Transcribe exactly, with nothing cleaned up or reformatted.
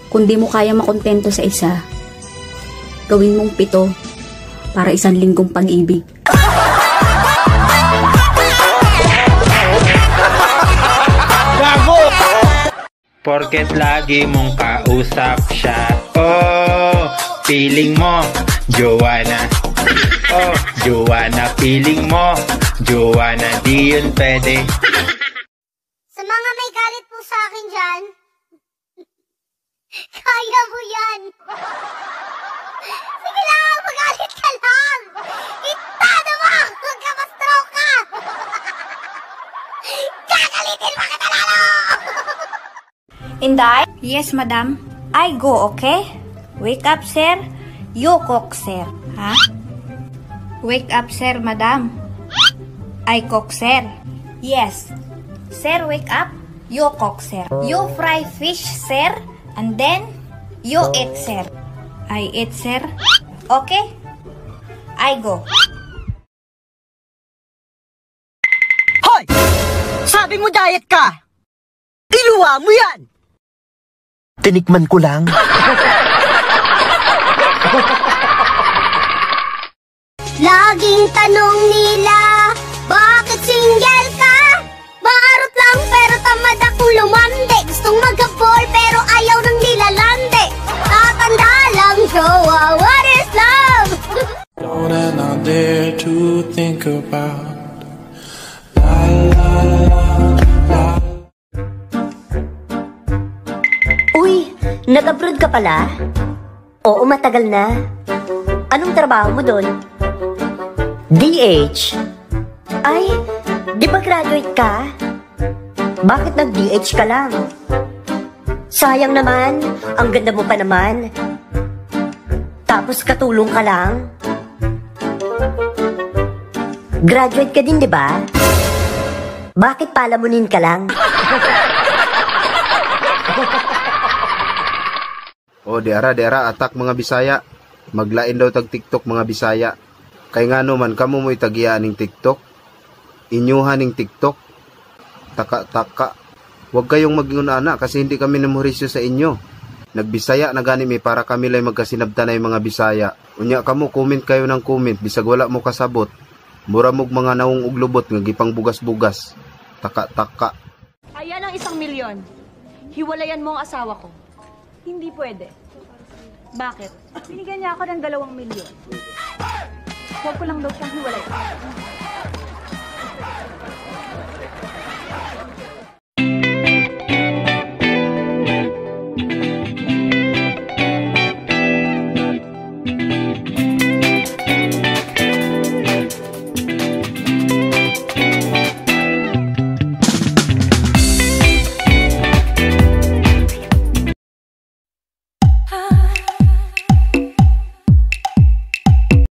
Kung di mo kaya makontento sa isa, gawin mong pito para isang linggong pag-ibig. Porket lagi mong kausap siya. Oh, feeling mo, Joanna. Oh, Joanna, feeling mo, Joanna, di yun pwede. Sa mga may galit po sa akin dyan, kaya mo yan. Sige lang, magalit ka lang. Itado mo, huwag ka ma-stroke ka. Gagalitin mo kita lalo. Inday? Yes, madam. I go, okay? Wake up, sir. You cook, sir. Ha? Wake up, sir, madam. I cook, sir. Yes. Sir, wake up. You cook, sir. You fry fish, sir. And then, you eat, sir. I eat, sir. Okay? I go. Hoy! Sabi mo diet ka! Iluwa mo yan! Tinikman ko lang. Laging tanong nila, bakit single ka? Baarot lang pero tamad akong lumande. Gustong mag-ball pero ayaw nang nilalande. Tatanda lang, jowa, what is love? Don't and I dare to think about la la la la. Uy, nag-abroad ka pala? Oo, matagal na. Anong trabaho mo doon? D H? Ay, di ba graduate ka? Bakit nag-D H ka lang? Sayang naman, ang ganda mo pa naman. Tapos katulong ka lang? Graduate ka din, di ba? Bakit palamunin ka lang? O di ara di ara atak mga Bisaya. Maglain daw tag TikTok mga Bisaya. Kay ngano man kamo mo itagian ning TikTok. Inyuhan ning TikTok. Taka-taka. Huwag kayong magingunana kasi hindi kami namurisyo sa inyo. Nagbisaya na gani mi para kami lay magkasinabtanay mga Bisaya. Unya kamo comment kayo ng comment bisag wala mo kasabot. Mura mog mga naong uglubot nga gipang bugas-bugas. Taka-taka. Ayan ang isang milyon. Hiwalayan mo ang asawa ko. Hindi pwede. Bakit? Binigyan niya ako ng dalawang milyon. Huwag ko lang daw siyang hiwalayan.